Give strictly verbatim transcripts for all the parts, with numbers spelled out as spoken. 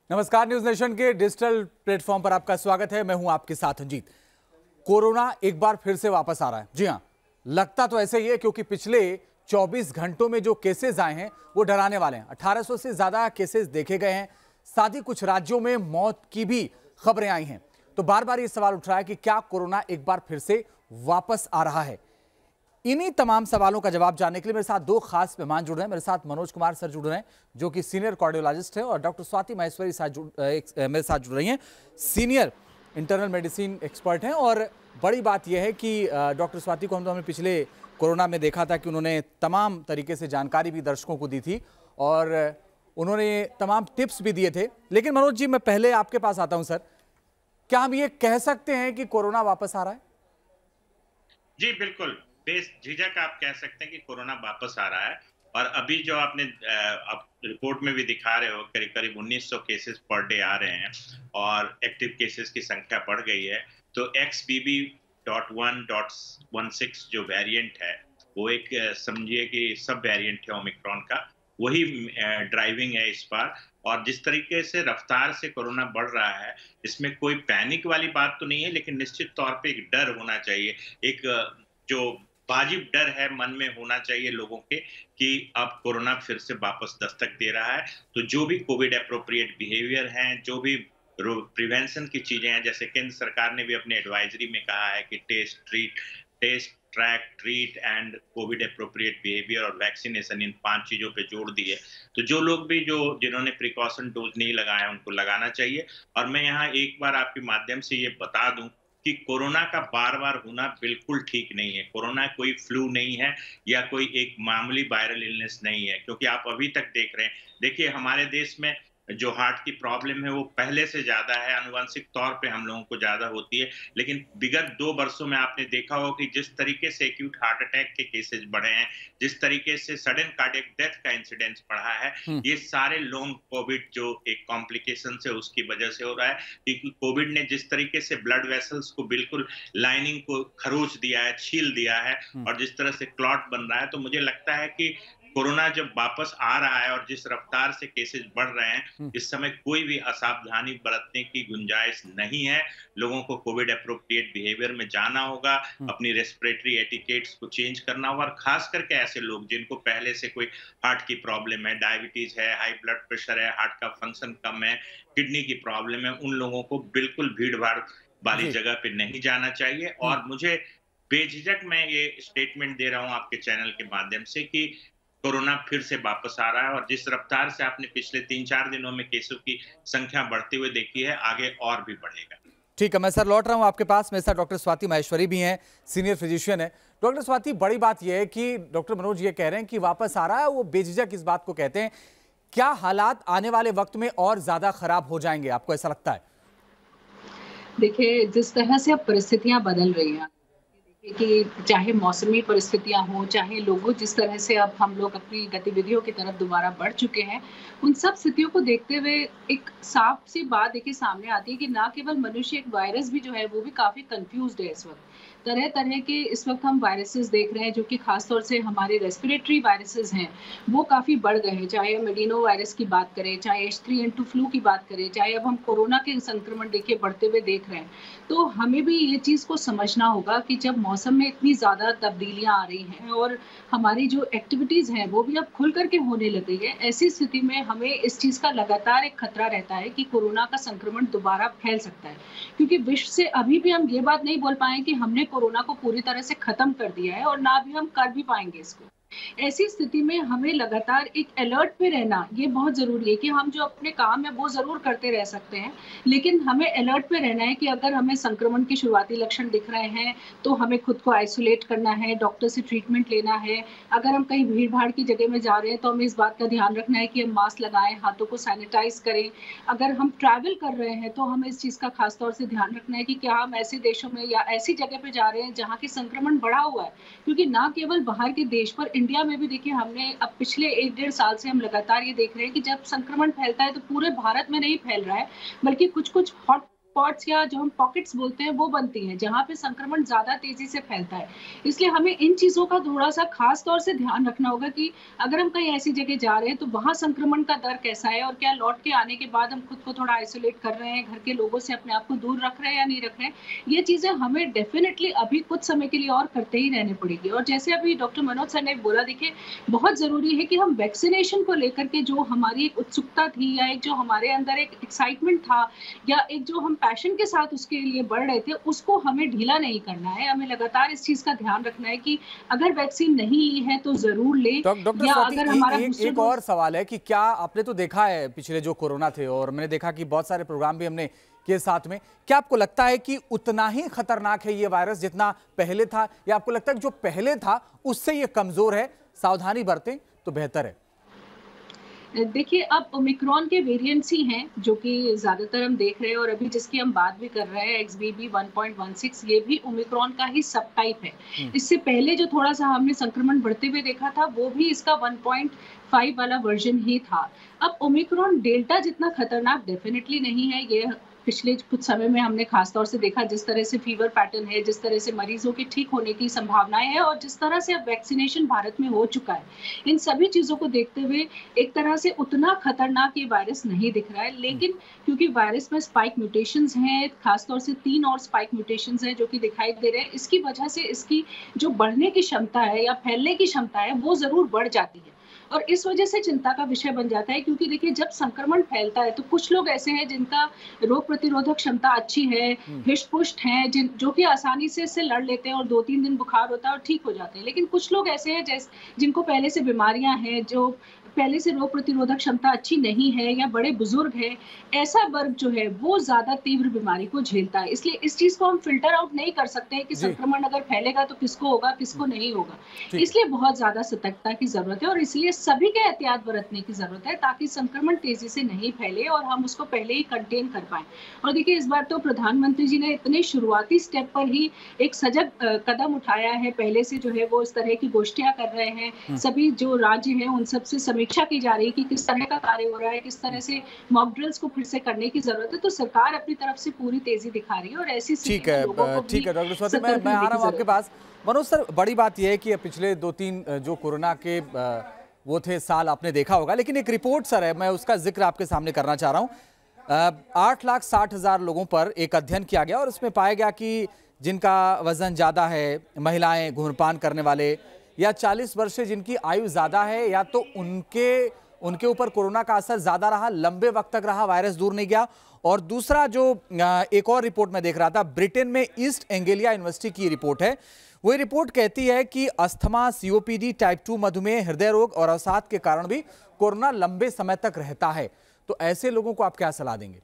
नमस्कार, news nation के digital platform पर आपका स्वागत है। मैं हूं आपके साथ अंजीत। कोरोना एक बार फिर से वापस आ रहा है। जी हां, लगता तो ऐसे ही है क्योंकि पिछले चौबीस घंटों में जो केसेस आए हैं वो डराने वाले हैं। अठारह सौ से ज्यादा केसेस देखे गए हैं। साथ ही कुछ राज्यों में मौत की भी खबरें आई हैं। तो बार बार ये सवाल उठ रहा है कि क्या कोरोना एक बार फिर से वापस आ रहा है। इन्हीं तमाम सवालों का जवाब जानने के लिए मेरे साथ दो खास मेहमान जुड़ रहे हैं। मेरे साथ मनोज कुमार सर जुड़ रहे हैं जो कि सीनियर कार्डियोलॉजिस्ट हैं, और डॉक्टर स्वाति माहेश्वरी साथ जुड़ मेरे साथ जुड़ रही हैं, सीनियर इंटरनल मेडिसिन एक्सपर्ट हैं। और बड़ी बात यह है कि डॉक्टर स्वाति को हम तो हमने पिछले कोरोना में देखा था कि उन्होंने तमाम तरीके से जानकारी भी दर्शकों को दी थी और उन्होंने तमाम टिप्स भी दिए थे। लेकिन मनोज जी, मैं पहले आपके पास आता हूं सर, क्या हम ये कह सकते हैं कि कोरोना वापस आ रहा है? जी बिल्कुल, बेझिझक आप कह सकते हैं कि कोरोना वापस आ रहा है। और अभी जो आपने आप रिपोर्ट में भी दिखा रहे हो, करीब करीब उन्नीस सौ केसेस पर डे आ रहे हैं और एक्टिव केसेस की संख्या बढ़ गई है। तो X B B dot one dot one six जो वेरिएंट है, वो एक समझिए कि सब वेरिएंट है ओमिक्रॉन का, वही ड्राइविंग है इस बार। और जिस तरीके से रफ्तार से कोरोना बढ़ रहा है, इसमें कोई पैनिक वाली बात तो नहीं है, लेकिन निश्चित तौर पे एक डर होना चाहिए। एक जो वाजिब डर है मन में होना चाहिए लोगों के कि अब कोरोना फिर से वापस दस्तक दे रहा है। तो जो भी कोविड एप्रोप्रिएट बिहेवियर हैं, जो भी प्रिवेंशन की चीजें हैं, जैसे केंद्र सरकार ने भी अपने एडवाइजरी में कहा है कि test treat test track treat and covid appropriate behaviour और वैक्सीनेशन, इन पांच चीजों पे जोर दिए। तो जो लोग भी जो जिन्होंने प्रिकॉशन डोज नहीं लगाया उनको लगाना चाहिए। और मैं यहाँ एक बार आपके माध्यम से ये बता दूं कि कोरोना का बार-बार होना बिल्कुल ठीक नहीं है। कोरोना कोई फ्लू नहीं है या कोई एक मामूली वायरल इलनेस नहीं है, क्योंकि आप अभी तक देख रहे हैं, देखिए हमारे देश में जो हार्ट की प्रॉब्लम है वो पहले से ज़्यादा है, आनुवंशिक तौर पे हम लोगों को ज़्यादा होती है। लेकिन विगत दो वर्षों में आपने देखा होगा कि जिस तरीके से एक्यूट हार्ट अटैक के केसेस बढ़े हैं, जिस तरीके से सडन कार्डियक डेथ का इंसिडेंस बढ़ा है, ये सारे लॉन्ग कोविड जो एक कॉम्प्लिकेशन है उसकी वजह से हो रहा है। क्योंकि कोविड ने जिस तरीके से ब्लड वेसल्स को बिल्कुल लाइनिंग को खरोच दिया है, छील दिया है, और जिस तरह से क्लॉट बन रहा है, तो मुझे लगता है कि कोरोना जब वापस आ रहा है और जिस रफ्तार से केसेस बढ़ रहे हैं, इस समय कोई भी असावधानी बरतने की गुंजाइश नहीं है। लोगों को कोविड एप्रोप्रिएट बिहेवियर में जाना होगा, अपनी रेस्पिरेटरी एटिकेट्स को चेंज करना होगा, और खास करके ऐसे लोग जिनको पहले से कोई हार्ट की प्रॉब्लम है, डायबिटीज है, हाई ब्लड प्रेशर है, हार्ट का फंक्शन कम है, किडनी की प्रॉब्लम है, उन लोगों को बिल्कुल भीड़ भाड़ वाली जगह पे नहीं जाना चाहिए। और मुझे बेझिझक मैं ये स्टेटमेंट दे रहा हूँ आपके चैनल के माध्यम से कि कोरोना फिर से वापस आ रहा है, और जिस रफ्तार से आपने पिछले तीन चार दिनों में केसों की संख्या बढ़ते हुए देखी है, आगे और भी बढ़ेगा। ठीक है, मैं सर लौट रहा हूं आपके पास। मेरे साथ डॉक्टर स्वाति माहेश्वरी भी हैं, सीनियर फिजिशियन है। डॉक्टर स्वाति, बड़ी बात यह है कि डॉक्टर मनोज ये कह रहे हैं कि वापस आ रहा है, वो बेझिझक इस बात को कहते हैं। क्या हालात आने वाले वक्त में और ज्यादा खराब हो जाएंगे, आपको ऐसा लगता है? देखिए, जिस तरह से अब परिस्थितियां बदल रही हैं कि चाहे मौसमी परिस्थितियां हो, चाहे लोगों जिस तरह से अब हम लोग अपनी गतिविधियों की तरफ दोबारा बढ़ चुके हैं, उन सब स्थितियों को देखते हुए एक साफ सी बात देखिए सामने आती है कि ना केवल मनुष्य, एक वायरस भी जो है वो भी काफी कंफ्यूज्ड है इस वक्त। तरह तरह के इस वक्त हम वायरसेस देख रहे हैं जो कि खासतौर से हमारे रेस्पिरेटरी वायरसेस हैं, वो काफी बढ़ गए हैं। चाहे हम एडिनो वायरस की बात करें, चाहे H three N two flu की बात करें, चाहे अब हम कोरोना के संक्रमण देखिए बढ़ते हुए देख रहे हैं। तो हमें भी ये चीज को समझना होगा कि जब मौसम में इतनी ज्यादा तब्दीलियां आ रही हैं और हमारी जो एक्टिविटीज हैं वो भी अब खुल करके होने लग गई है, ऐसी स्थिति में हमें इस चीज का लगातार एक खतरा रहता है कि कोरोना का संक्रमण दोबारा फैल सकता है। क्योंकि विश्व से अभी भी हम ये बात नहीं बोल पाए कि हमने कोरोना को पूरी तरह से खत्म कर दिया है, और ना भी हम कर भी पाएंगे इसको। ऐसी स्थिति में हमें लगातार एक अलर्ट पे रहना ये बहुत जरूरी है कि हम जो अपने काम है वो जरूर करते रह सकते हैं, लेकिन हमें अलर्ट पे रहना है कि अगर हमें संक्रमण के शुरुआती लक्षण दिख रहे हैं तो हमें खुद को आइसोलेट करना है, डॉक्टर से ट्रीटमेंट लेना है। अगर हम कहीं भीड़ भाड़ की जगह में जा रहे हैं तो हमें इस बात का ध्यान रखना है कि हम मास्क लगाएं, हाथों को सैनिटाइज करें। अगर हम ट्रैवल कर रहे हैं तो हमें इस चीज का खासतौर से ध्यान रखना है कि क्या हम ऐसे देशों में या ऐसी जगह पे जा रहे हैं जहाँ की संक्रमण बढ़ा हुआ है। क्योंकि ना केवल बाहर के देश पर, इंडिया में भी देखिए हमने अब पिछले एक डेढ़ साल से हम लगातार ये देख रहे हैं कि जब संक्रमण फैलता है तो पूरे भारत में नहीं फैल रहा है, बल्कि कुछ कुछ हॉट हॉटस्पॉट्स या जो हम पॉकेट्स बोलते हैं वो बनती हैं, जहाँ पे संक्रमण ज़्यादा तेज़ी से फैलता है। इसलिए हमें इन चीज़ों का थोड़ा-सा ख़ास तौर से ध्यान रखना होगा कि अगर हम कहीं ऐसी जगह जा रहे हैं तो वहाँ संक्रमण का दर कैसा है और क्या लौट के आने के बाद हम खुद को थोड़ा आइसोलेट कर रहे हैं, घर के लोगों से अपने आप को दूर रख रहे हैं या नहीं रख रहे हैं। ये चीज़ें हमें डेफ़िनेटली अभी कुछ समय के लिए और करते ही रहनी पड़ेगी। और जैसे अभी डॉक्टर मनोज सर ने बोला, देखिए बहुत ज़रूरी है कि हम वैक्सीनेशन को लेकर के जो हमारी एक उत्सुकता थी या एक जो हमारे अंदर एक एक्साइटमेंट था या एक जो हम पैशन के साथ उसके लिए बढ़ रहे थे, उसको हमें ढीला नहीं करना है। हमें लगातार इस चीज़ का ध्यान रखना है कि अगर वैक्सीन नहीं ली है तो ज़रूर लें। डॉक्टर या स्वाति, अगर हमारा एक, एक और सवाल है कि क्या आपने तो देखा है पिछले जो कोरोना थे, और मैंने देखा कि बहुत सारे प्रोग्राम भी हमने किए साथ में, क्या आपको लगता है कि उतना ही खतरनाक है ये वायरस जितना पहले था, या आपको लगता है कि जो पहले था उससे ये कमजोर है, सावधानी बरतें तो बेहतर है? देखिए, अब ओमिक्रॉन के वेरिएंट्स ही हैं जो कि ज़्यादातर हम देख रहे हैं, और अभी जिसकी हम बात भी कर रहे हैं X B B one point one six, ये भी ओमिक्रॉन का ही सब टाइप है। इससे पहले जो थोड़ा-सा हमने संक्रमण बढ़ते हुए देखा था, वो भी इसका वन पॉइंट फाइव वाला वर्जन ही था। अब ओमिक्रॉन डेल्टा जितना खतरनाक डेफिनिटली नहीं है। ये पिछले कुछ समय में हमने खास तौर से देखा जिस तरह से फीवर पैटर्न है, जिस तरह से मरीजों के ठीक होने की संभावनाएं हैं और जिस तरह से अब वैक्सीनेशन भारत में हो चुका है, इन सभी चीजों को देखते हुए एक तरह से उतना खतरनाक ये वायरस नहीं दिख रहा है। लेकिन क्योंकि वायरस में स्पाइक म्यूटेशंस हैं, खासतौर से तीन और स्पाइक म्यूटेशंस हैं जो कि दिखाई दे रहे हैं, इसकी वजह से इसकी जो बढ़ने की क्षमता है या फैलने की क्षमता है वो जरूर बढ़ जाती है, और इस वजह से चिंता का विषय बन जाता है। क्योंकि देखिए, जब संक्रमण फैलता है तो कुछ लोग ऐसे हैं जिनका रोग प्रतिरोधक क्षमता अच्छी है, हृष्ट-पुष्ट हैं, जिन जो कि आसानी से इससे लड़ लेते हैं और दो तीन दिन बुखार होता है और ठीक हो जाते हैं। लेकिन कुछ लोग ऐसे हैं जैस जिनको पहले से बीमारियां हैं, जो पहले से रोग प्रतिरोधक क्षमता अच्छी नहीं है या बड़े बुजुर्ग हैं, ऐसा वर्ग जो है वो ज्यादा तीव्र बीमारी को झेलता है। इसलिए इस चीज को हम फिल्टर आउट नहीं कर सकते कि संक्रमण अगर फैलेगा तो किसको होगा, किसको नहीं होगा। इसलिए बहुत ज्यादा सतर्कता की जरूरत है और इसलिए सभी के एहतियात बरतने की जरूरत है ताकि संक्रमण तेजी से नहीं फैले और हम उसको पहले ही कंटेन कर पाए। और देखिए, इस बार तो प्रधानमंत्री जी ने इतने शुरुआती स्टेप पर ही एक सजग कदम उठाया है। पहले से जो है वो इस तरह की गोष्ठियां कर रहे हैं, सभी जो राज्य हैं उन सबसे समीक्षा की जा रही है कि किस तरह का कार्य हो रहा है, किस तरह से मॉक ड्रिल्स को फिर से करने की जरूरत है। तो सरकार अपनी तरफ से पूरी तेजी दिखा रही है और ऐसी ठीक है, ठीक है डॉक्टर स्वाति, मैं मैं आ रहा हूँ आपके पास। मनोज सर, बड़ी बात यह है कि पिछले दो तीन जो कोरोना के वो थे साल आपने देखा होगा, लेकिन एक रिपोर्ट सर है, मैं उसका जिक्र आपके सामने करना चाह रहा हूँ। आठ लाख साठ हजार लोगों पर एक अध्ययन किया गया और उसमें पाया गया कि जिनका वजन ज्यादा है, महिलाएं, धूम्रपान करने वाले या चालीस वर्ष से जिनकी आयु ज्यादा है, या तो उनके उनके ऊपर कोरोना का असर ज्यादा रहा, लंबे वक्त तक रहा, वायरस दूर नहीं गया। और दूसरा जो एक और रिपोर्ट मैं देख रहा था, ब्रिटेन में ईस्ट एंगेलिया यूनिवर्सिटी की रिपोर्ट है, वो रिपोर्ट कहती है कि अस्थमा, सीओपीडी, टाइप टू मधुमेह, हृदय रोग और अवसाद के कारण भी कोरोना लंबे समय तक रहता है। तो ऐसे लोगों को आप क्या सलाह देंगे?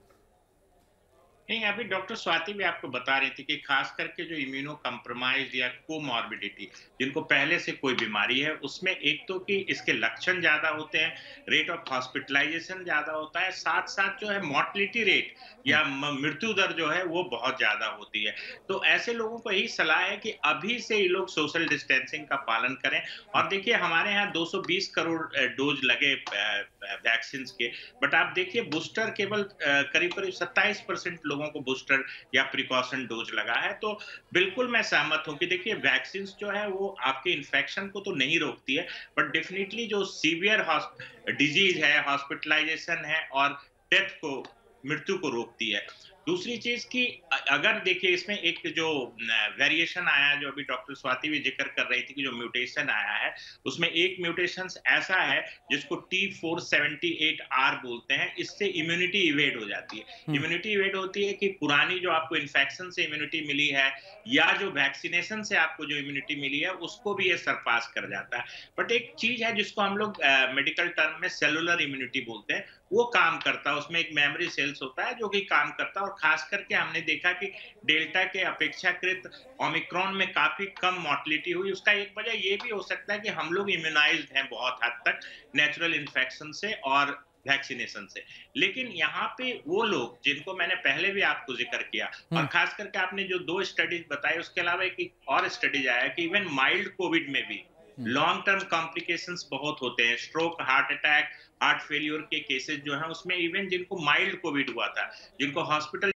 नहीं, अभी डॉक्टर स्वाति भी आपको बता रही थी कि खास करके जो इम्यूनो कॉम्प्रोमाइज या कोमॉर्बिडिटी, जिनको पहले से कोई बीमारी है, उसमें एक तो कि इसके लक्षण ज्यादा होते हैं, रेट ऑफ हॉस्पिटलाइजेशन ज्यादा होता है, साथ साथ जो है मॉर्टलिटी रेट या मृत्यु दर जो है वो बहुत ज्यादा होती है। तो ऐसे लोगों को यही सलाह है कि अभी से ये लोग सोशल डिस्टेंसिंग का पालन करें। और देखिए, हमारे यहाँ दो सौ बीस करोड़ डोज लगे वैक्सीन के, बट आप देखिए बूस्टर केवल करीब करीब सत्ताईस परसेंट लोगों को बूस्टर या प्रिकॉशन डोज लगा है। तो बिल्कुल मैं सहमत हूं कि देखिए, वैक्सीन जो है वो आपके इन्फेक्शन को तो नहीं रोकती है, बट डेफिनेटली जो सीवियर डिजीज है, हॉस्पिटलाइजेशन है और डेथ को, मृत्यु को रोकती है। दूसरी चीज कि अगर देखिए इसमें एक जो वेरिएशन आया, जो अभी डॉक्टर स्वाति भी जिक्र कर रही थी कि जो म्यूटेशन आया है, उसमें एक म्यूटेशन ऐसा है जिसको T four seventy eight R बोलते हैं। इससे इम्यूनिटी इवेड हो जाती है। इम्यूनिटी इवेड होती है कि पुरानी जो आपको इन्फेक्शन से इम्यूनिटी मिली है या जो वैक्सीनेशन से आपको जो इम्यूनिटी मिली है, उसको भी ये सरपास कर जाता है। बट एक चीज है जिसको हम लोग मेडिकल टर्म में सेलुलर इम्यूनिटी बोलते हैं, वो काम करता है। उसमें एक मेमोरी सेल्स होता है जो कि काम करता है, और खास करके हमने देखा कि डेल्टा के अपेक्षाकृत ओमिक्रॉन में काफी कम मॉर्टलिटी हुई। उसका एक वजह ये भी हो सकता है कि हम लोग इम्यूनाइज्ड हैं बहुत हद तक नेचुरल इन्फेक्शन से और वैक्सीनेशन से। लेकिन यहाँ पे वो लोग जिनको मैंने पहले भी आपको जिक्र किया, और खास करके आपने जो दो स्टडीज बताई, उसके अलावा एक और स्टडीज आया कि इवन माइल्ड कोविड में भी लॉन्ग टर्म कॉम्प्लिकेशंस बहुत होते हैं। Stroke, heart attack, heart failure के केसेस जो हैं, उसमें इवन जिनको माइल्ड कोविड हुआ था, जिनको हॉस्पिटल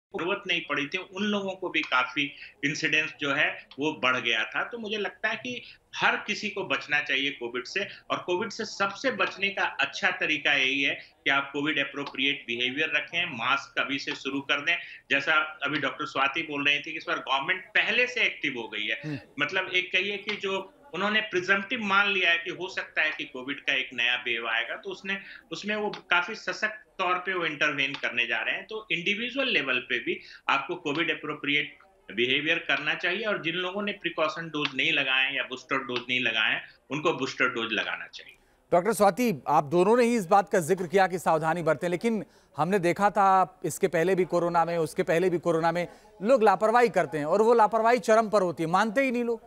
जरूरत नहीं पड़ी थी, उन लोगों को भी काफी इंसिडेंस जो है वो बढ़ गया था। तो मुझे लगता है कि हर किसी को बचना चाहिए कोविड से, और कोविड से सबसे बचने का अच्छा तरीका यही है कि आप कोविड एप्रोप्रिएट बिहेवियर रखें, मास्क अभी से शुरू कर दें। जैसा अभी डॉक्टर स्वाति बोल रही थी कि इस बार गवर्नमेंट पहले से एक्टिव हो गई है। मतलब एक कहिए कि जो उन्होंने प्रिजम्पटिव मान लिया है कि हो सकता है कि कोविड का एक नया वेव आएगा, तो उसने उसमें वो काफी सशक्त तौर पे वो इंटरवेन करने जा रहे हैं। तो इंडिविजुअल लेवल पे भी आपको कोविड एप्रोप्रिएट बिहेवियर करना चाहिए, और जिन लोगों ने प्रिकॉशन डोज नहीं लगाए या बूस्टर डोज नहीं लगाए, उनको बूस्टर डोज लगाना चाहिए। डॉक्टर स्वाति, आप दोनों ने ही इस बात का जिक्र किया कि सावधानी बरतें, लेकिन हमने देखा था इसके पहले भी कोरोना में, उसके पहले भी कोरोना में लोग लापरवाही करते हैं, और वो लापरवाही चरम पर होती है, मानते ही नहीं लोग।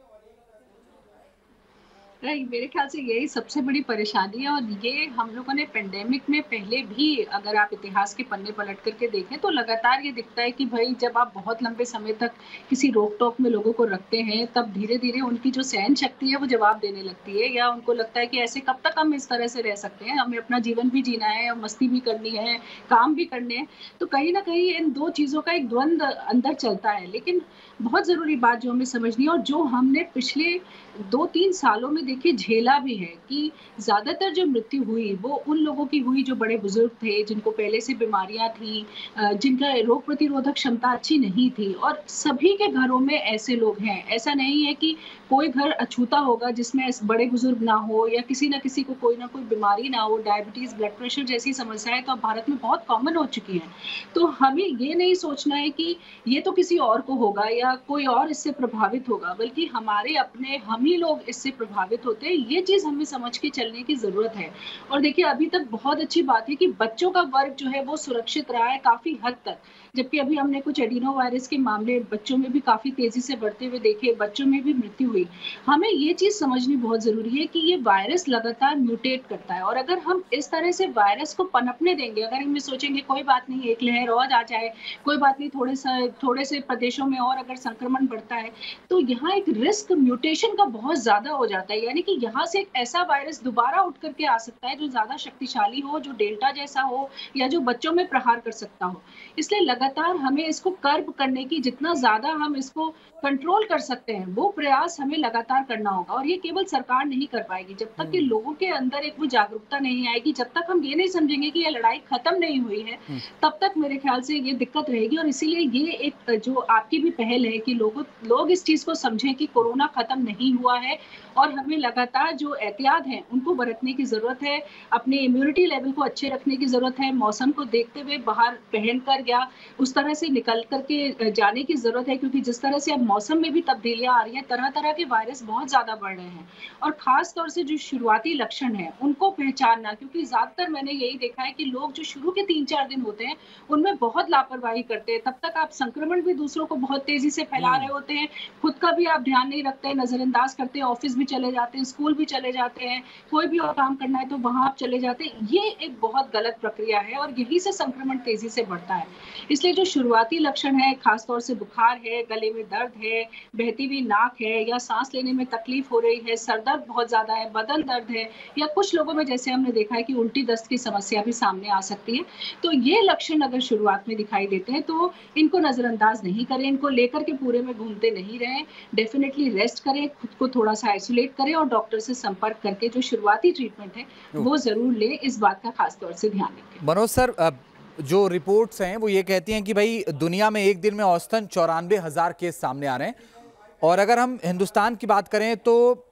नहीं, मेरे ख्याल से यही सबसे बड़ी परेशानी है। और ये हम लोगों ने पेंडेमिक में पहले भी, अगर आप इतिहास के पन्ने पलट करके देखें तो लगातार ये दिखता है कि भाई जब आप बहुत लंबे समय तक किसी रोक टोक में लोगों को रखते हैं, तब धीरे धीरे उनकी जो सहन शक्ति है वो जवाब देने लगती है, या उनको लगता है कि ऐसे कब तक हम इस तरह से रह सकते हैं, हमें अपना जीवन भी जीना है, मस्ती भी करनी है, काम भी करने हैं। तो कहीं ना कहीं इन दो चीज़ों का एक द्वंद अंदर चलता है। लेकिन बहुत ज़रूरी बात जो हमें समझनी है, और जो हमने पिछले दो तीन सालों में देखिए झेला भी है, कि ज़्यादातर जो मृत्यु हुई वो उन लोगों की हुई जो बड़े बुजुर्ग थे, जिनको पहले से बीमारियां थी, जिनका रोग प्रतिरोधक क्षमता अच्छी नहीं थी। और सभी के घरों में ऐसे लोग हैं, ऐसा नहीं है कि कोई घर अछूता होगा जिसमें बड़े बुजुर्ग ना हो, या किसी ना किसी को कोई ना कोई बीमारी ना हो। डायबिटीज़, ब्लड प्रेशर जैसी समस्याएं तो अब भारत में बहुत कॉमन हो चुकी हैं। तो हमें ये नहीं सोचना है कि ये तो किसी और को होगा या कोई और इससे प्रभावित होगा, बल्कि हमारे अपने हम ही लोग इससे प्रभावित होते हैं। ये चीज़ हमें समझ के चलने की ज़रूरत है। और देखिए, अभी तक बहुत अच्छी बात है कि बच्चों का वर्ग जो है वो सुरक्षित रहा है काफ़ी हद तक, जबकि अभी हमने कुछ एडिनो वायरस के मामले बच्चों में भी काफ़ी तेज़ी से बढ़ते हुए देखे, बच्चों में भी मृत्यु हुई। हमें ये चीज़ समझनी बहुत ज़रूरी है कि ये वायरस लगातार म्यूटेट करता है, और अगर हम इस तरह से वायरस को पनपने देंगे, अगर हम ये सोचेंगे कोई बात नहीं, एक लहर और आ जाए, कोई बात नहीं, थोड़े सा थोड़े से प्रदेशों में और अगर संक्रमण बढ़ता है, तो यहाँ एक रिस्क म्यूटेशन का बहुत ज़्यादा हो जाता है। यानी कि यहाँ से एक ऐसा वायरस दोबारा उठ करके आ सकता है जो ज़्यादा शक्तिशाली हो, जो डेल्टा जैसा हो, या जो बच्चों में प्रहार कर सकता हो। इसलिए लगातार हमें इसको कर्ब करने की, जितना ज़्यादा हम इसको कंट्रोल कर सकते हैं, वो प्रयास हमें लगातार करना होगा। और ये केवल सरकार नहीं कर पाएगी जब तक कि लोगों के अंदर एक वो जागरूकता नहीं आएगी, जब तक हम ये नहीं समझेंगे कि ये लड़ाई खत्म नहीं हुई है, तब तक मेरे ख्याल से ये दिक्कत रहेगी। और इसीलिए ये एक जो आपकी भी पहल है कि लोगों लोग इस चीज़ को समझें कि कोरोना खत्म नहीं हुआ है, और हमें लगातार जो एहतियात हैं उनको बरतने की ज़रूरत है, अपने इम्यूनिटी लेवल को अच्छे रखने की ज़रूरत है, मौसम को देखते हुए बाहर पहन कर या उस तरह से निकल करके जाने की ज़रूरत है, क्योंकि जिस तरह से अब मौसम में भी तब्दीलियां आ रही हैं, तरह तरह के वायरस बहुत ज़्यादा बढ़ रहे हैं। और ख़ास तौर से जो शुरुआती लक्षण हैं उनको पहचानना, क्योंकि ज़्यादातर मैंने यही देखा है कि लोग जो शुरू के तीन चार दिन होते हैं उनमें बहुत लापरवाही करते हैं, तब तक आप संक्रमण भी दूसरों को बहुत तेज़ी से फैला रहे होते हैं, खुद का भी आप ध्यान नहीं रखते हैं, नज़रअंदाज करते हैं, ऑफिस भी चले जाते हैं, स्कूल भी चले जाते हैं, कोई भी और काम करना है तो वहाँ आप चले जाते हैं। ये एक बहुत गलत प्रक्रिया है, और यही से संक्रमण तेज़ी से बढ़ता है। इसलिए जो शुरुआती लक्षण है, खासतौर से बुखार है, गले में दर्द है, बहती हुई नाक है, या सांस लेने में तकलीफ हो रही है, सर दर्द बहुत ज्यादा है, बदन दर्द है, या कुछ लोगों में जैसे हमने देखा है कि उल्टी दस्त की समस्या भी सामने आ सकती है, तो ये लक्षण अगर शुरुआत में दिखाई देते हैं तो इनको नजरअंदाज नहीं करें, इनको लेकर के पूरे में घूमते नहीं रहें, डेफिनेटली रेस्ट करें, खुद को थोड़ा सा आइसोलेट करें, और डॉक्टर से संपर्क करके जो शुरुआती ट्रीटमेंट है वो जरूर लें। इस बात का खासतौर से ध्यान रखें। मनोज सर, जो रिपोर्ट्स हैं वो ये कहती हैं कि भाई दुनिया में एक दिन में औसतन चौरानवे हजार केस सामने आ रहे हैं, और अगर हम हिंदुस्तान की बात करें तो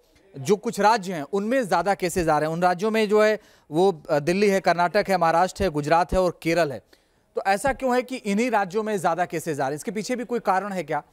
जो कुछ राज्य हैं उनमें ज़्यादा केसेस आ रहे हैं। उन राज्यों में जो है वो दिल्ली है, कर्नाटक है, महाराष्ट्र है, गुजरात है और केरल है। तो ऐसा क्यों है कि इन्हीं राज्यों में ज़्यादा केसेस आ रहे हैं? इसके पीछे भी कोई कारण है क्या?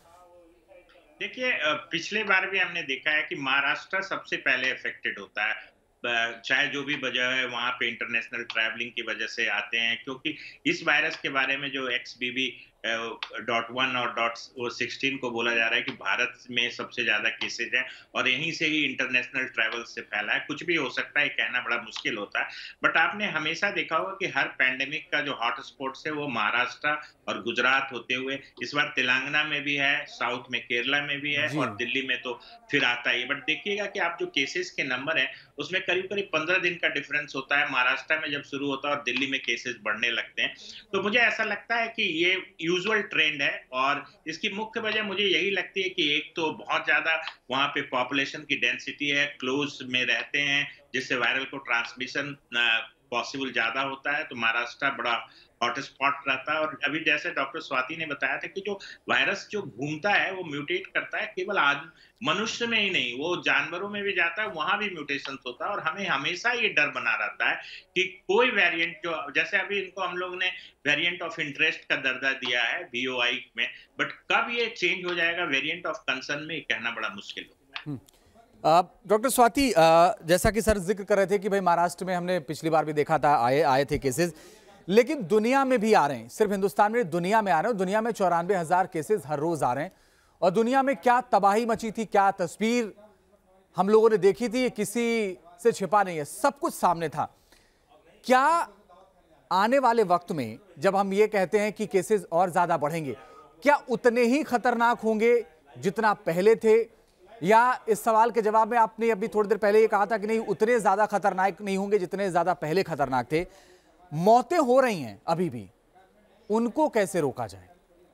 देखिए, पिछले बार भी हमने देखा है कि महाराष्ट्र सबसे पहले अफेक्टेड होता है, चाहे जो भी वजह है, वहाँ पे इंटरनेशनल ट्रैवलिंग की वजह से आते हैं, क्योंकि इस वायरस के बारे में जो X B B dot one और डॉट सिक्सटीन को बोला जा रहा है कि भारत में सबसे ज्यादा केसेज हैं और यहीं से ही इंटरनेशनल ट्रैवल से फैला है। कुछ भी हो सकता है, कहना बड़ा मुश्किल होता है, बट आपने हमेशा देखा होगा कि हर पैंडेमिक का जो हॉट स्पॉट्स है वो महाराष्ट्र और गुजरात होते हुए इस बार तेलंगाना में भी है, साउथ में केरला में भी है और दिल्ली में तो फिर आता ही। बट देखिएगा कि आप जो केसेस के नंबर है उसमें करीब करीब पंद्रह दिन का डिफरेंस होता है। महाराष्ट्र में जब शुरू होता है और दिल्ली में केसेस बढ़ने लगते हैं, तो मुझे ऐसा लगता है कि ये यूजुअल ट्रेंड है। और इसकी मुख्य वजह मुझे यही लगती है कि एक तो बहुत ज़्यादा वहाँ पे पॉपुलेशन की डेंसिटी है, क्लोज में रहते हैं, जिससे वायरल को ट्रांसमिशन पॉसिबल ज़्यादा होता है। तो महाराष्ट्र बड़ा हॉटस्पॉट रहता है। और अभी जैसे डॉक्टर स्वाति ने बताया था कि जो वायरस जो घूमता है वो म्यूटेट करता है, केवल आज मनुष्य में ही नहीं, वो जानवरों में भी जाता है, वहां भी म्यूटेशन होता है। और हमें हमेशा ये डर बना रहता है कि कोई वेरिएंट जो, जैसे अभी इनको हम लोग ने वेरिएंट ऑफ इंटरेस्ट का दर्जा दिया है बी ओ आई में, बट कब ये चेंज हो जाएगा वेरिएंट ऑफ कंसर्न में, कहना बड़ा मुश्किल होता है। डॉक्टर स्वाति, जैसा कि सर जिक्र कर रहे थे कि भाई महाराष्ट्र में हमने पिछली बार भी देखा था, आए आए थे केसेस, लेकिन दुनिया में भी आ रहे हैं, सिर्फ हिंदुस्तान में, दुनिया में आ रहे हैं। दुनिया में चौरानवे हजार केसेस हर रोज आ रहे हैं। और दुनिया में क्या तबाही मची थी, क्या तस्वीर हम लोगों ने देखी थी, ये किसी से छिपा नहीं है, सब कुछ सामने था। क्या आने वाले वक्त में जब हम ये कहते हैं कि केसेस और ज्यादा बढ़ेंगे, क्या उतने ही खतरनाक होंगे जितना पहले थे? या इस सवाल के जवाब में आपने अभी थोड़ी देर पहले ये कहा था कि नहीं, उतने ज्यादा खतरनाक नहीं होंगे जितने ज्यादा पहले खतरनाक थे। मौतें हो रही हैं अभी भी, उनको कैसे रोका जाए?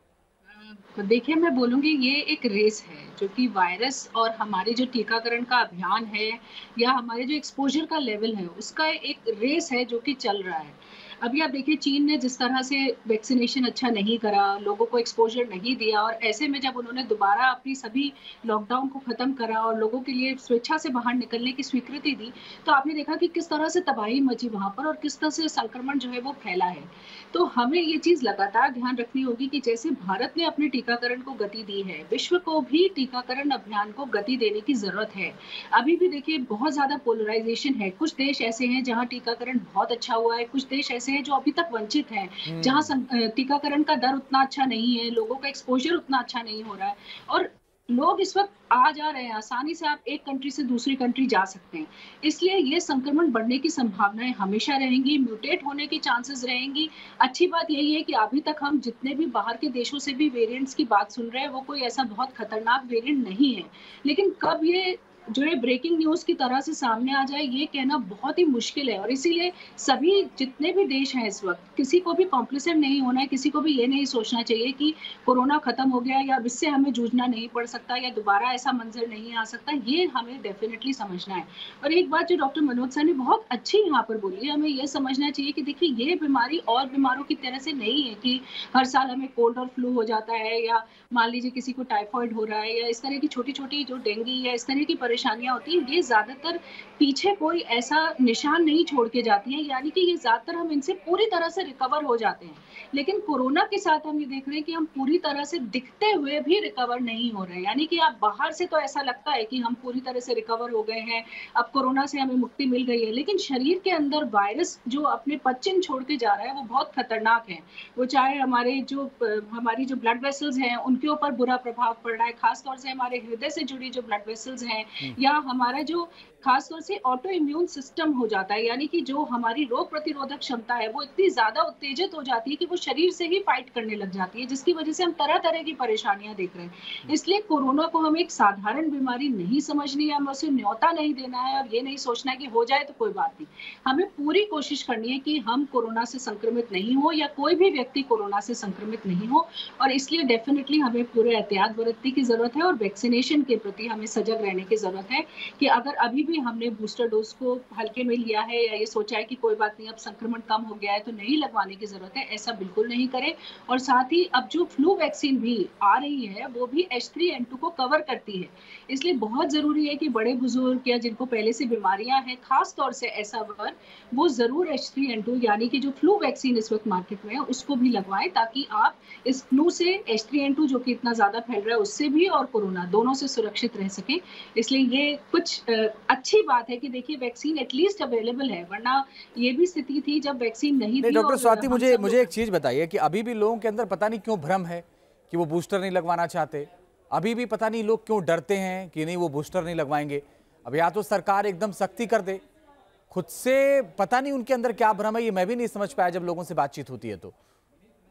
देखिए, मैं बोलूँगी ये एक रेस है, जो कि वायरस और हमारे जो टीकाकरण का अभियान है या हमारे जो एक्सपोजर का लेवल है, उसका एक रेस है जो कि चल रहा है। अभी आप देखिए, चीन ने जिस तरह से वैक्सीनेशन अच्छा नहीं करा, लोगों को एक्सपोजर नहीं दिया, और ऐसे में जब उन्होंने दोबारा अपनी सभी लॉकडाउन को खत्म करा और लोगों के लिए स्वेच्छा से बाहर निकलने की स्वीकृति दी, तो आपने देखा कि किस तरह से तबाही मची वहां पर और किस तरह से संक्रमण जो है वो फैला है। तो हमें ये चीज लगातार ध्यान रखनी होगी कि जैसे भारत ने अपने टीकाकरण को गति दी है, विश्व को भी टीकाकरण अभियान को गति देने की जरूरत है। अभी भी देखिए, बहुत ज्यादा पोलराइजेशन है। कुछ देश ऐसे हैं जहां टीकाकरण बहुत अच्छा हुआ है, कुछ देश ऐसे हैं जो अभी तक वंचित हैं, जहां टीकाकरण का दर उतना अच्छा नहीं है, लोगों का एक्सपोजर उतना अच्छा नहीं हो रहा है, और लोग इस वक्त आ जा रहे हैं, आसानी से आप एक कंट्री से दूसरी कंट्री जा सकते हैं। इसलिए ये संक्रमण बढ़ने की संभावनाएं हमेशा रहेंगी, म्यूटेट होने की चांसेस रहेंगी। अच्छी बात यही है कि अभी तक हम जितने भी बाहर के देशों से भी वेरिएंट्स की बात सुन रहे हैं, वो कोई ऐसा बहुत खतरनाक वेरिएंट नहीं है। लेकिन कब ये जो है ब्रेकिंग न्यूज की तरह से सामने आ जाए, ये कहना बहुत ही मुश्किल है। और इसीलिए सभी जितने भी देश हैं इस वक्त, किसी को भी कॉम्प्लिसेंट नहीं होना है, किसी को भी ये नहीं सोचना चाहिए कि कोरोना खत्म हो गया या अब इससे हमें जूझना नहीं पड़ सकता या दोबारा ऐसा मंजर नहीं आ सकता। ये हमें डेफिनेटली समझना है। और एक बात जो डॉक्टर मनोज सर ने बहुत अच्छी यहाँ पर बोली है, हमें ये समझना चाहिए कि देखिए, ये बीमारी और बीमारों की तरह से नहीं है कि हर साल हमें कोल्ड और फ्लू हो जाता है, या मान लीजिए किसी को टाइफाइड हो रहा है, या इस तरह की छोटी छोटी जो डेंगू या इस तरह की परेशानियां होती हैं, ये ज्यादातर पीछे कोई ऐसा निशान नहीं छोड़ के जाती हैं, यानी कि ये ज्यादातर हम इनसे पूरी तरह से रिकवर हो जाते हैं। लेकिन कोरोना के साथ हम ये देख रहे हैं कि हम पूरी तरह से दिखते हुए भी रिकवर नहीं हो रहे हैं। यानी कि आप बाहर से तो ऐसा लगता है कि हम पूरी तरह से रिकवर हो गए हैं, अब कोरोना से हमें मुक्ति मिल गई है, लेकिन शरीर के अंदर वायरस जो अपने पदचिन्ह छोड़ के जा रहा है वो बहुत खतरनाक है। वो चाहे हमारे जो हमारी जो ब्लड वेसल्स हैं उनके ऊपर बुरा प्रभाव पड़ रहा है, खासतौर से हमारे हृदय से जुड़ी जो ब्लड वेसल्स हैं, या हमारा जो खासतौर से ऑटो इम्यून सिस्टम हो जाता है, यानी कि जो हमारी रोग प्रतिरोधक क्षमता है वो इतनी ज्यादा उत्तेजित हो जाती है कि वो शरीर से ही फाइट करने लग जाती है, जिसकी वजह से हम तरह तरह की परेशानियां देख रहे हैं। इसलिए कोरोना को हम एक साधारण बीमारी नहीं समझनी है, हमें उसे न्योता नहीं देना है और ये नहीं सोचना है कि हो जाए तो कोई बात नहीं। हमें पूरी कोशिश करनी है कि हम कोरोना से संक्रमित नहीं हो या कोई भी व्यक्ति कोरोना से संक्रमित नहीं हो, और इसलिए डेफिनेटली हमें पूरे एहतियात बरतने की जरूरत है और वैक्सीनेशन के प्रति हमें सजग रहने की जरूरत है कि अगर अभी भी हमने बूस्टर डोज को हल्के में लिया है या ये सोचा है कि कोई बात नहीं, अब संक्रमण कम हो गया है तो नहीं लगवाने की जरूरत है, ऐसा बिल्कुल नहीं करें। और साथ ही अब जो फ्लू वैक्सीन भी आ रही है वो भी एच थ्री एन टू को कवर करती है, इसलिए बहुत जरूरी है कि बड़े बुजुर्ग या जिनको पहले से बीमारियां हैं, खास तौर से ऐसा वर्ग, वो जरूर एच थ्री एन टू यानी कि जो फ्लू वैक्सीन इस वक्त मार्केट में है उसको भी लगवाएं, ताकि आप इस फ्लू से, एच थ्री एन टू जो कि इतना ज्यादा फैल रहा है उससे भी और कोरोना दोनों से सुरक्षित रह सके। इसलिए ये कुछ अच्छी बात है कि देखिए वैक्सीन एटलीस्ट अवेलेबल है, वरना ये भी स्थिति थी जब वैक्सीन नहीं थी। डॉक्टर स्वाति, मुझे मुझे एक चीज बताइए कि अभी भी लोगों के अंदर पता नहीं क्यों भ्रम है कि वो बूस्टर नहीं लगवाना चाहते, अभी भी पता नहीं लोग क्यों डरते हैं कि नहीं वो बूस्टर नहीं लगवाएंगे। अब या तो सरकार एकदम सख्ती कर दे, खुद से पता नहीं उनके अंदर क्या भ्रम है, ये मैं भी नहीं समझ पाया जब लोगों से बातचीत होती है तो।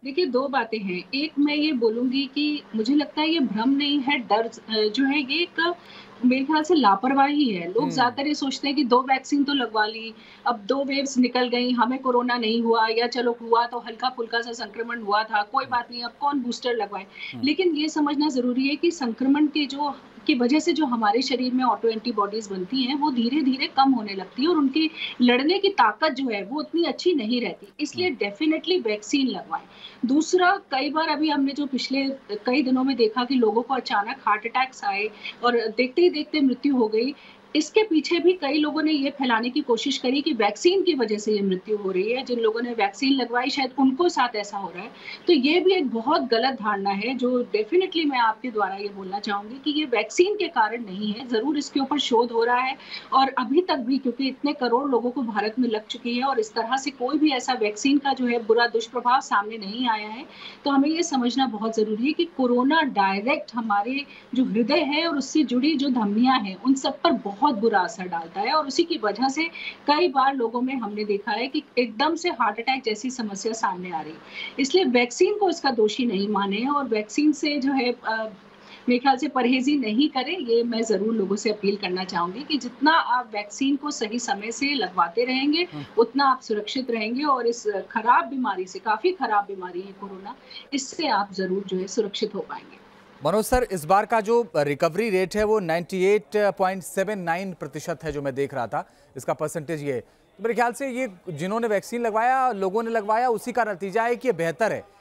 देखिए, दो बातें हैं। एक मैं ये बोलूँगी कि मुझे लगता है ये भ्रम नहीं है, डर अ, जो है ये एक मेरे ख़्याल से लापरवाही है। लोग हम्म। ज़्यादातर ये सोचते हैं कि दो वैक्सीन तो लगवा ली, अब दो वेव्स निकल गई, हमें कोरोना नहीं हुआ या चलो हुआ तो हल्का-फुल्का सा संक्रमण हुआ था, कोई हम्म। बात नहीं, अब कौन बूस्टर लगवाए। हम्म। लेकिन ये समझना ज़रूरी है कि संक्रमण के जो की वजह से जो हमारे शरीर में ऑटो एंटीबॉडीज़ बनती हैं, वो धीरे-धीरे कम होने लगती है और उनकी लड़ने की ताकत जो है, वो उतनी अच्छी नहीं रहती। इसलिए हम्म। Definitely vaccine लगवाएँ। दूसरा, कई बार अभी हमने जो पिछले कई दिनों में देखा कि लोगों को अचानक हार्ट अटैक्स आए और देखते ही देखते मृत्यु हो गई। इसके पीछे भी कई लोगों ने ये फैलाने की कोशिश करी कि वैक्सीन की वजह से ये मृत्यु हो रही है। जिन लोगों ने वैक्सीन लगवाई शायद उनको साथ ऐसा हो रहा है। तो ये भी एक बहुत गलत धारणा है जो डेफ़िनेटली मैं आपके द्वारा ये बोलना चाहूँगी कि ये वैक्सीन के कारण नहीं है। ज़रूर इसके ऊपर शोध हो रहा है और अभी तक भी, क्योंकि इतने करोड़ लोगों को भारत में लग चुकी है और इस तरह से कोई भी ऐसा वैक्सीन का जो है बुरा दुष्प्रभाव सामने नहीं आया है। तो हमें ये समझना बहुत ज़रूरी है कि कोरोना डायरेक्ट हमारे जो हृदय है और उससे जुड़ी जो धमनियाँ हैं, उन सब पर बहुत बुरा असर डालता है और उसी की वजह से कई बार लोगों में हमने देखा है कि एकदम से हार्ट अटैक जैसी समस्या सामने आ रही है। इसलिए वैक्सीन को इसका दोषी नहीं मानें और वैक्सीन से जो है अ, मेरे ख्याल से परहेज़ी नहीं करें, ये मैं ज़रूर लोगों से अपील करना चाहूँगी कि जितना आप वैक्सीन को सही समय से लगवाते रहेंगे, हम्म। उतना आप सुरक्षित रहेंगे और इस खराब बीमारी से, काफ़ी खराब बीमारी है कोरोना, इससे आप ज़रूर जो है सुरक्षित हो पाएँगे। मनोज सर, इस बार का जो रिकवरी रेट है वो अट्ठानवे पॉइंट सात नौ प्रतिशत है, जो मैं देख रहा था, इसका परसेंटेज ये है। तो मेरे ख्याल से ये जिन्होंने वैक्सीन लगवाया, लोगों ने लगवाया, उसी का नतीजा है कि ये बेहतर है।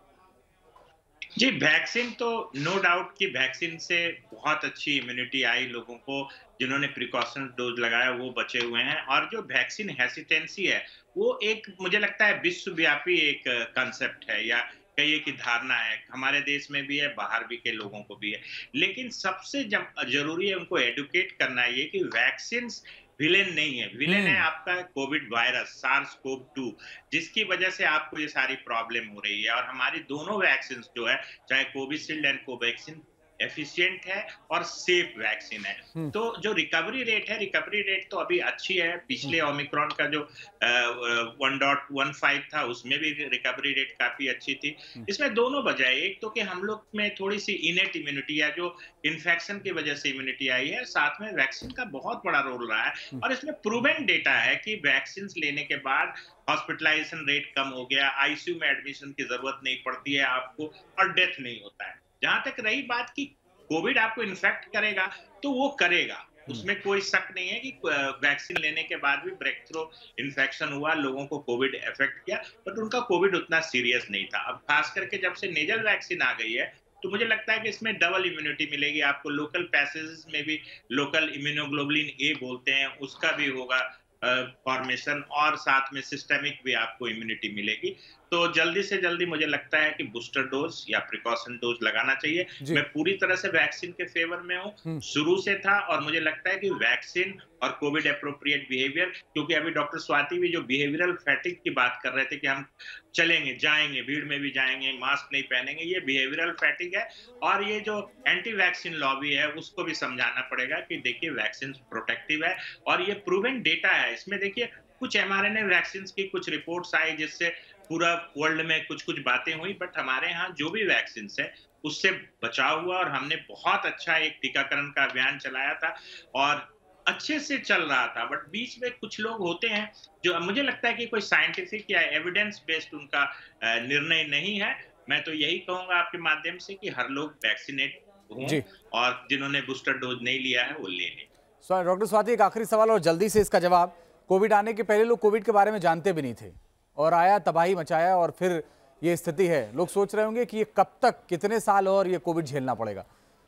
जी, वैक्सीन तो नो डाउट कि वैक्सीन से बहुत अच्छी इम्यूनिटी आई लोगों को, जिन्होंने प्रिकॉशन डोज लगाया वो बचे हुए हैं। और जो वैक्सीन हेसिटेंसी है, वो एक मुझे लगता है विश्वव्यापी एक कांसेप्ट है या कहिए कि धारणा है। हमारे देश में भी है, बाहर भी के लोगों को भी है। लेकिन सबसे जब ज़रूरी है उनको एडुकेट करना ये कि वैक्सीन्स विलेन नहीं है। विलेन है हम्म। आपका covid virus SARS CoV two, जिसकी वजह से आपको ये सारी प्रॉब्लम हो रही है। और हमारी दोनों वैक्सीन जो है, चाहे कोविशील्ड एंड कोवैक्सीन, एफिशिएंट है और सेफ वैक्सीन है। हम्म। तो जो रिकवरी रेट है, रिकवरी रेट तो अभी अच्छी है। पिछले ओमिक्रॉन का जो वन डॉट वन फाइव था, उसमें भी रिकवरी रेट काफी अच्छी थी। हम्म। इसमें दोनों वजह है। एक तो कि हम लोग में थोड़ी सी इनेट इम्यूनिटी या जो इन्फेक्शन की वजह से इम्यूनिटी आई है, साथ में वैक्सीन का बहुत बड़ा रोल रहा है। हम्म। और इसमें प्रूवन डेटा है कि वैक्सीन लेने के बाद हॉस्पिटलाइजेशन रेट कम हो गया, आईसीयू में एडमिशन की जरूरत नहीं पड़ती है आपको और डेथ नहीं होता है। जहां तक रही बात कि कोविड आपको इन्फेक्ट करेगा, तो वो करेगा, उसमें कोई शक नहीं है कि वैक्सीन लेने के बाद भी ब्रेक थ्रू इन्फेक्शन हुआ, लोगों को कोविड इफेक्ट किया, बट उनका कोविड उतना सीरियस नहीं था। अब खास करके जब से नेजल वैक्सीन आ गई है, तो मुझे लगता है कि इसमें डबल इम्यूनिटी मिलेगी आपको। लोकल पैसेज में भी लोकल इम्यूनोग्लोबुलिन ए बोलते हैं, उसका भी होगा फॉर्मेशन, और साथ में सिस्टेमिक भी आपको इम्यूनिटी मिलेगी। तो जल्दी से जल्दी मुझे लगता है कि बूस्टर डोज या प्रिकॉशन डोज लगाना चाहिए। मैं पूरी तरह से वैक्सीन के फेवर में हूँ, शुरू से था। और मुझे लगता है कि वैक्सीन और कोविड एप्रोप्रिएट बिहेवियर, क्योंकि अभी डॉक्टर स्वाति भी जो बिहेवियरल फैटिक की बात कर रहे थे कि हम चलेंगे, जाएंगे, भीड़ में भी जाएंगे, मास्क नहीं पहनेंगे, ये बिहेवियरल फैटिक है। और ये जो एंटी वैक्सीन लॉबी है, उसको भी समझाना पड़ेगा कि देखिए वैक्सीन प्रोटेक्टिव है और ये प्रूवन डेटा है। इसमें देखिए कुछ एमआरएनए वैक्सीन की कुछ रिपोर्ट्स आई जिससे पूरा वर्ल्ड में कुछ कुछ बातें हुई, बट हमारे यहाँ जो भी वैक्सीन है उससे बचाव हुआ। और हमने बहुत अच्छा एक टीकाकरण का अभियान चलाया था और अच्छे से चल रहा था। बट बीच में कुछ लोग होते हैं जो, मुझे लगता है कि कोई साइंटिफिक या एविडेंस बेस्ड उनका निर्णय नहीं है। मैं तो यही कहूंगा आपके माध्यम से कि हर लोग वैक्सीनेट हों और जिन्होंने बूस्टर डोज नहीं लिया है वो ले लें। सो डॉक्टर स्वाति, एक आखिरी सवाल और जल्दी से इसका जवाब। कोविड आने के पहले लोग कोविड के बारे में जानते भी नहीं थे और आया, तबाही मचाया और फिर ये स्थिति है। लोग सोच रहे होंगे कि ये कब तक, कितने साल और ये कोविड झेलना पड़ेगा।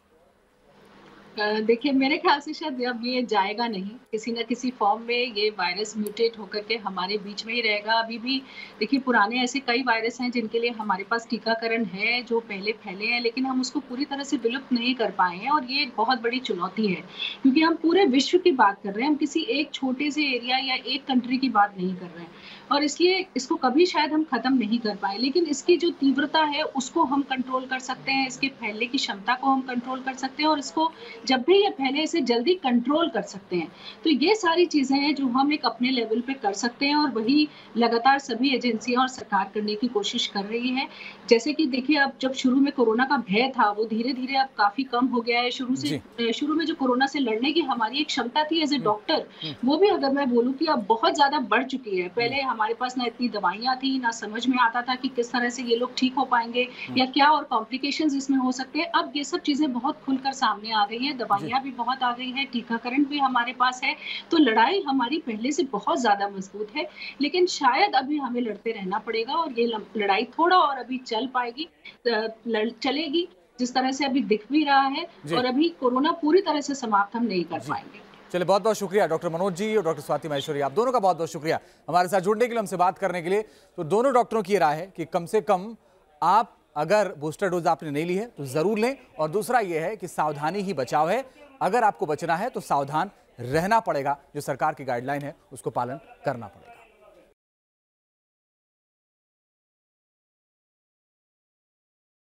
देखिए, मेरे ख्याल से शायद अब ये जाएगा नहीं, किसी न किसी फॉर्म में ये वायरस म्यूटेट होकर के हमारे बीच में ही रहेगा। अभी भी देखिए पुराने ऐसे कई वायरस हैं जिनके लिए हमारे पास टीकाकरण है, जो पहले फैले हैं, लेकिन हम उसको पूरी तरह से विलुप्त नहीं कर पाए हैं। और ये एक बहुत बड़ी चुनौती है, क्योंकि हम पूरे विश्व की बात कर रहे हैं, हम किसी एक छोटे से एरिया या एक कंट्री की बात नहीं कर रहे हैं। और इसलिए इसको कभी शायद हम खत्म नहीं कर पाए, लेकिन इसकी जो तीव्रता है उसको हम कंट्रोल कर सकते हैं, इसके फैलने की क्षमता को हम कंट्रोल कर सकते हैं और इसको जब भी ये फैले इसे जल्दी कंट्रोल कर सकते हैं। तो ये सारी चीजें हैं जो हम एक अपने लेवल पे कर सकते हैं और वही लगातार सभी एजेंसियां और सरकार करने की कोशिश कर रही है। जैसे कि देखिए, अब जब शुरू में कोरोना का भय था वो धीरे धीरे अब काफी कम हो गया है। शुरू से शुरू में जो कोरोना से लड़ने की हमारी एक क्षमता थी एज ए डॉक्टर, वो भी अगर मैं बोलूं कि अब बहुत ज्यादा बढ़ चुकी है। पहले हमारे पास ना इतनी दवाइयां थी, ना समझ में आता था कि किस तरह से ये लोग ठीक हो पाएंगे या क्या और कॉम्प्लिकेशंस इसमें हो सकते हैं। अब ये सब चीजें बहुत खुलकर सामने आ गई हैं, दवाइयां भी बहुत आ गई हैं, टीकाकरण भी हमारे पास है। तो लड़ाई हमारी पहले से बहुत ज्यादा मजबूत है, लेकिन शायद अभी हमें लड़ते रहना पड़ेगा और ये लड़ाई थोड़ा और अभी चल पाएगी, चलेगी जिस तरह से अभी दिख भी रहा है। और अभी कोरोना पूरी तरह से समाप्त हम नहीं कर पाएंगे। चलिए, बहुत बहुत शुक्रिया डॉक्टर मनोज जी और डॉक्टर स्वाति माहेश्वरी, आप दोनों का बहुत बहुत शुक्रिया हमारे साथ जुड़ने के लिए, हमसे बात करने के लिए। तो दोनों डॉक्टरों की राय है कि कम से कम आप अगर बूस्टर डोज आपने नहीं ली है तो जरूर लें, और दूसरा यह है कि सावधानी ही बचाव है। अगर आपको बचना है तो सावधान रहना पड़ेगा, जो सरकार की गाइडलाइन है उसको पालन करना पड़ेगा।